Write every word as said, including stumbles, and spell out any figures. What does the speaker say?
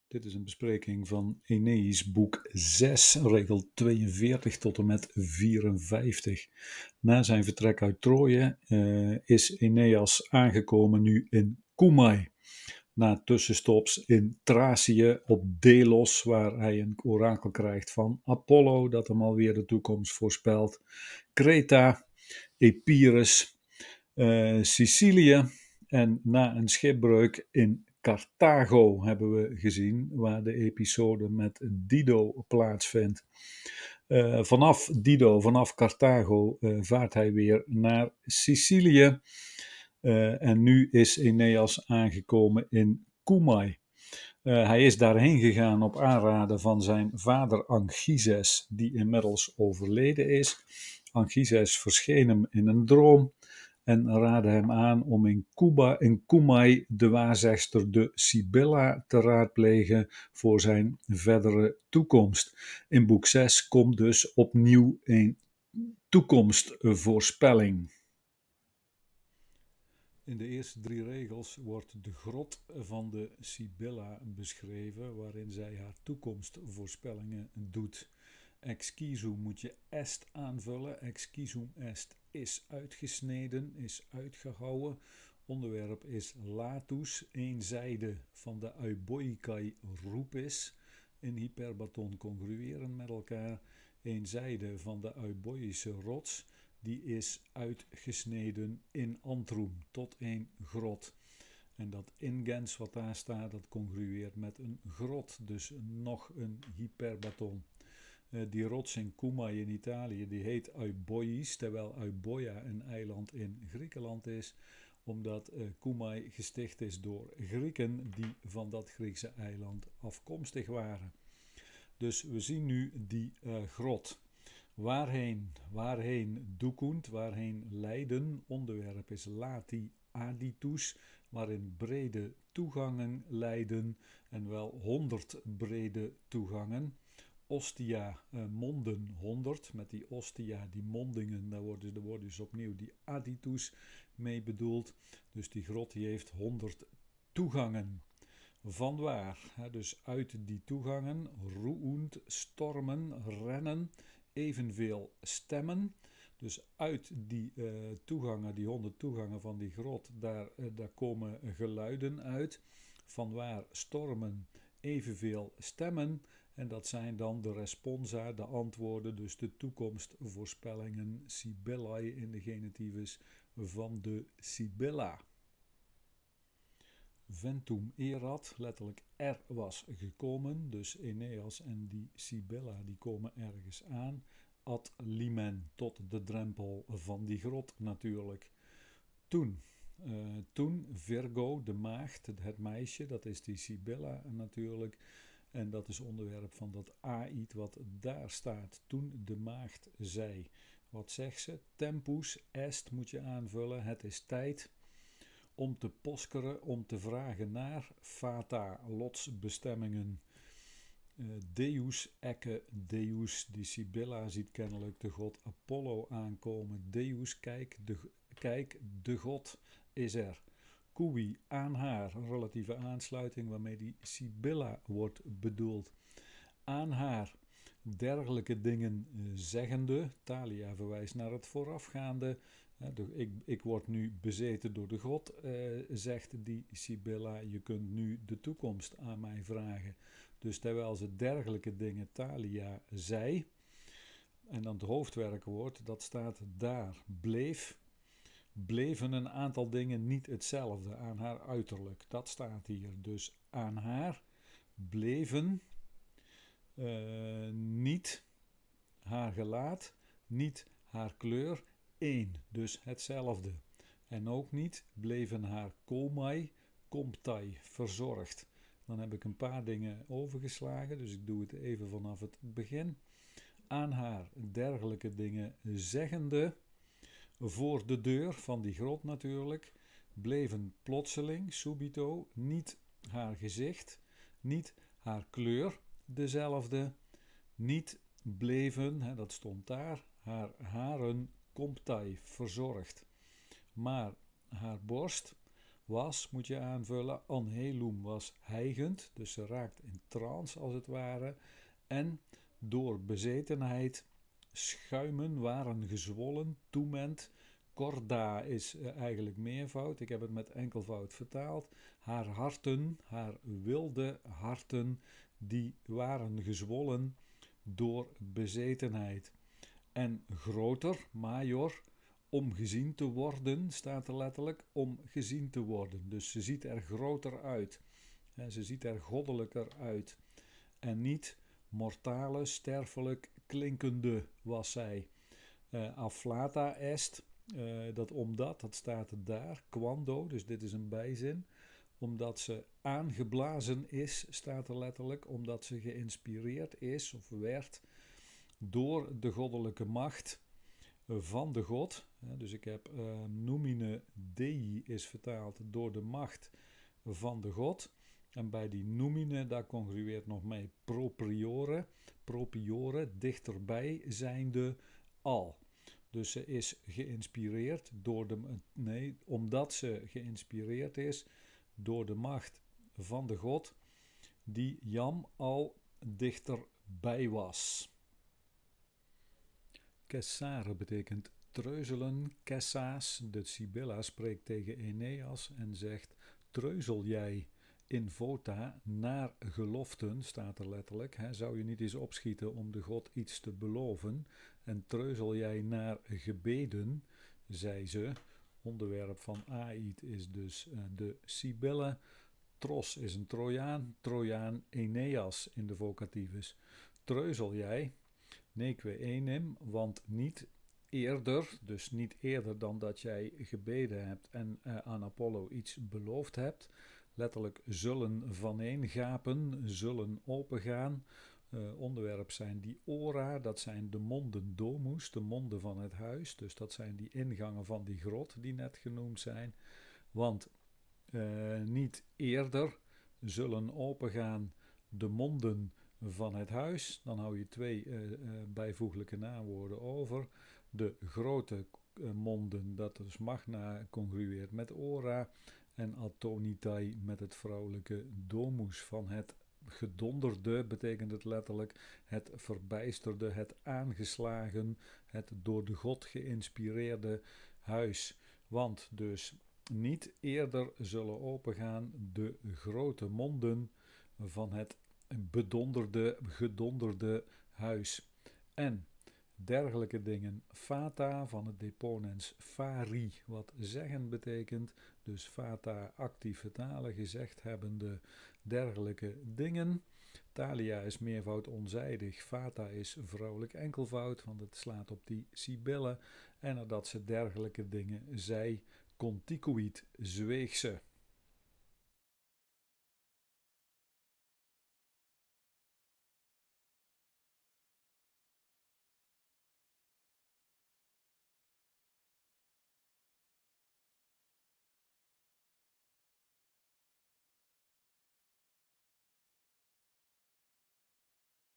Dit is een bespreking van Eneas boek zes, regel tweeënveertig tot en met vierenvijftig. Na zijn vertrek uit Troje uh, is Eneas aangekomen nu in Cumae. Na tussenstops in Thracië op Delos, waar hij een orakel krijgt van Apollo, dat hem alweer de toekomst voorspelt. Kreta, Epirus, uh, Sicilië en na een schipbreuk in Carthago hebben we gezien, waar de episode met Dido plaatsvindt. Uh, vanaf Dido, vanaf Carthago, uh, vaart hij weer naar Sicilië. Uh, en nu is Eneas aangekomen in Cumae. Uh, hij is daarheen gegaan op aanraden van zijn vader Anchises, die inmiddels overleden is. Anchises verscheen hem in een droom en raadde hem aan om in, Cuba, in Cumae de waarzegster de Sibylla te raadplegen voor zijn verdere toekomst. In boek zes komt dus opnieuw een toekomstvoorspelling. In de eerste drie regels wordt de grot van de Sibylla beschreven, waarin zij haar toekomstvoorspellingen doet. Excisum moet je est aanvullen. Excisum est is uitgesneden, is uitgehouwen. Onderwerp is latus, één zijde van de euboikai rupis. In hyperbaton congrueren met elkaar. Eén zijde van de euboïsche rots, die is uitgesneden in Antrum tot een grot. En dat ingens wat daar staat, dat congrueert met een grot, dus nog een hyperbaton. Uh, die rots in Cumae in Italië, die heet Euboïs, terwijl Euboea een eiland in Griekenland is, omdat uh, Cumae gesticht is door Grieken die van dat Griekse eiland afkomstig waren. Dus we zien nu die uh, grot. Waarheen, waarheen doekunt, waarheen leiden, onderwerp is lati aditus, waarin brede toegangen leiden en wel honderd brede toegangen. Ostia, uh, monden honderd, met die ostia, die mondingen, daar wordt, daar wordt dus opnieuw die aditus mee bedoeld. Dus die grot die heeft honderd toegangen. Vanwaar, hè, dus uit die toegangen, roeend, stormen, rennen, evenveel stemmen. Dus uit die uh, toegangen, die honderd toegangen van die grot, daar, uh, daar komen geluiden uit. Vanwaar stormen, evenveel stemmen. En dat zijn dan de responsa, de antwoorden, dus de toekomstvoorspellingen, Sibyllae in de genitivus van de Sibylla. Ventum erat, letterlijk er was gekomen, dus Eneas en die Sibylla die komen ergens aan. Ad limen, tot de drempel van die grot natuurlijk. Toen, uh, toen Virgo, de maagd, het meisje, dat is die Sibylla natuurlijk. En dat is onderwerp van dat aïd wat daar staat. Toen de maagd zei. Wat zegt ze? Tempus est moet je aanvullen. Het is tijd om te poskeren, om te vragen naar fata, lotsbestemmingen. Uh, Deus ecce Deus, die Sibylla ziet kennelijk de god Apollo aankomen. Deus, kijk, de, kijk, de god is er. Cui, aan haar, relatieve aansluiting waarmee die Sibylla wordt bedoeld. Aan haar, dergelijke dingen zeggende, Thalia verwijst naar het voorafgaande. Ik, ik word nu bezeten door de god, eh, zegt die Sibylla, je kunt nu de toekomst aan mij vragen. Dus terwijl ze dergelijke dingen Thalia zei, en dan het hoofdwerkwoord, dat staat daar, bleef, bleven een aantal dingen niet hetzelfde aan haar uiterlijk. Dat staat hier. Dus aan haar bleven uh, niet haar gelaat, niet haar kleur, één, dus hetzelfde. En ook niet bleven haar komai, komptai, verzorgd. Dan heb ik een paar dingen overgeslagen, dus ik doe het even vanaf het begin. Aan haar dergelijke dingen zeggende, voor de deur van die grot natuurlijk, bleven plotseling, subito, niet haar gezicht, niet haar kleur dezelfde, niet bleven, hè, dat stond daar, haar haren komptai, verzorgd, maar haar borst, was, moet je aanvullen. Anhelum was hijgend, dus ze raakt in trance als het ware. En door bezetenheid, schuimen waren gezwollen, toement. Korda is uh, eigenlijk meervoud, ik heb het met enkelvoud vertaald. Haar harten, haar wilde harten, die waren gezwollen door bezetenheid. En groter, major, om gezien te worden, staat er letterlijk, om gezien te worden. Dus ze ziet er groter uit. En ze ziet er goddelijker uit. En niet mortale, sterfelijk klinkende was zij. Uh, afflata est, uh, dat omdat, dat staat er daar, quando, dus dit is een bijzin. Omdat ze aangeblazen is, staat er letterlijk, omdat ze geïnspireerd is of werd door de goddelijke macht van de God. Dus ik heb uh, numine dei is vertaald door de macht van de God. En bij die numine, daar congrueert nog mee propriore, propriore, dichterbij zijnde al. Dus ze is geïnspireerd door de, nee, omdat ze geïnspireerd is door de macht van de God, die Jam al dichterbij was. Kessare betekent treuzelen, Kessaas, de Sibylla, spreekt tegen Eneas en zegt: treuzel jij in vota naar geloften, staat er letterlijk. Hè? Zou je niet eens opschieten om de God iets te beloven? En treuzel jij naar gebeden, zei ze. Onderwerp van Aïd is dus uh, de Sibylle. Tros is een Trojaan, Trojaan Eneas in de vocativus. Treuzel jij, neque enim, want niet eerder, dus niet eerder dan dat jij gebeden hebt en uh, aan Apollo iets beloofd hebt. Letterlijk zullen vaneengapen, zullen opengaan. Uh, onderwerp zijn die ora, dat zijn de monden domus, de monden van het huis. Dus dat zijn die ingangen van die grot die net genoemd zijn. Want uh, niet eerder zullen opengaan de monden van het huis. Dan hou je twee uh, uh, bijvoeglijke naamwoorden over. De grote uh, monden, dat is magna, congrueert met ora. En atonitai met het vrouwelijke domus. Van het gedonderde betekent het letterlijk het verbijsterde, het aangeslagen, het door de God geïnspireerde huis. Want dus niet eerder zullen opengaan de grote monden van het bedonderde, gedonderde huis. En dergelijke dingen, fata van het deponens fari, wat zeggen betekent, dus fata actief vertalen, gezegd hebbende dergelijke dingen. Thalia is meervoud onzijdig, fata is vrouwelijk enkelvoud, want het slaat op die Sibylle. En nadat ze dergelijke dingen zei, conticuit, zweeg ze.